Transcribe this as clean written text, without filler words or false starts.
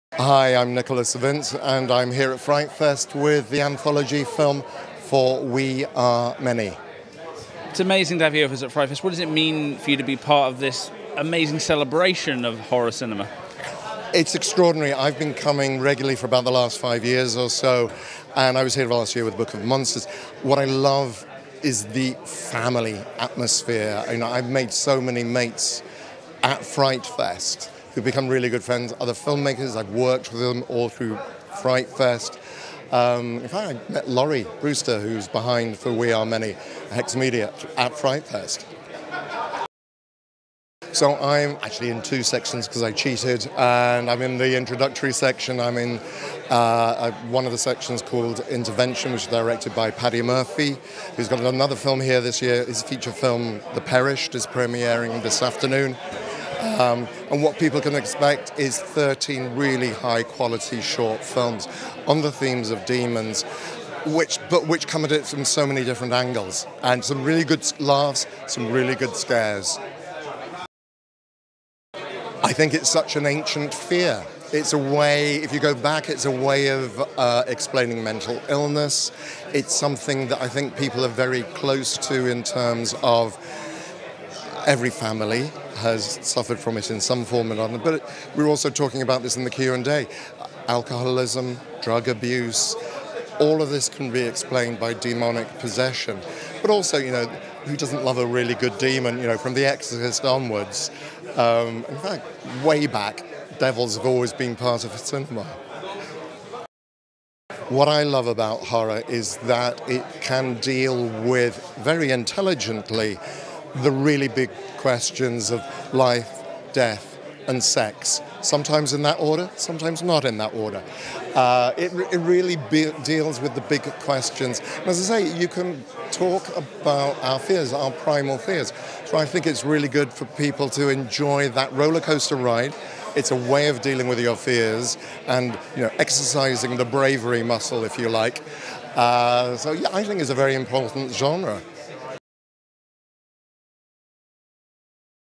Hi, I'm Nicholas Vince, and I'm here at FrightFest with the anthology film For We Are Many. It's amazing to have you with us at FrightFest. What does it mean for you to be part of this amazing celebration of horror cinema? It's extraordinary. I've been coming regularly for about the last 5 years or so, and I was here last year with Book of Monsters. What I love is the family atmosphere. I've made so many mates at FrightFest who've become really good friends, other filmmakers. I've worked with them all through FrightFest. In fact, I met Laurie Brewster, who's behind For We Are Many, Hex Media, at FrightFest. So I'm actually in two sections because I cheated, and I'm in the introductory section. I'm in one of the sections called Intervention, which is directed by Paddy Murphy, who's got another film here this year. His feature film, The Perished, is premiering this afternoon. And what people can expect is 13 really high-quality short films on the themes of demons, which come at it from so many different angles, and some really good laughs, some really good scares. I think it's such an ancient fear. It's a way, if you go back, it's a way of explaining mental illness. It's something that I think people are very close to in terms of every family has suffered from it in some form or another. But we're also talking about this in the Q&A. Alcoholism, drug abuse, all of this can be explained by demonic possession. But also, who doesn't love a really good demon, from The Exorcist onwards. In fact, way back, devils have always been part of cinema. What I love about horror is that it can deal with, very intelligently, the really big questions of life, death, and sex. Sometimes in that order, sometimes not in that order. It really deals with the big questions. And as I say, you can talk about our fears, our primal fears. So I think it's really good for people to enjoy that roller coaster ride. It's a way of dealing with your fears and exercising the bravery muscle, if you like. So yeah, I think it's a very important genre.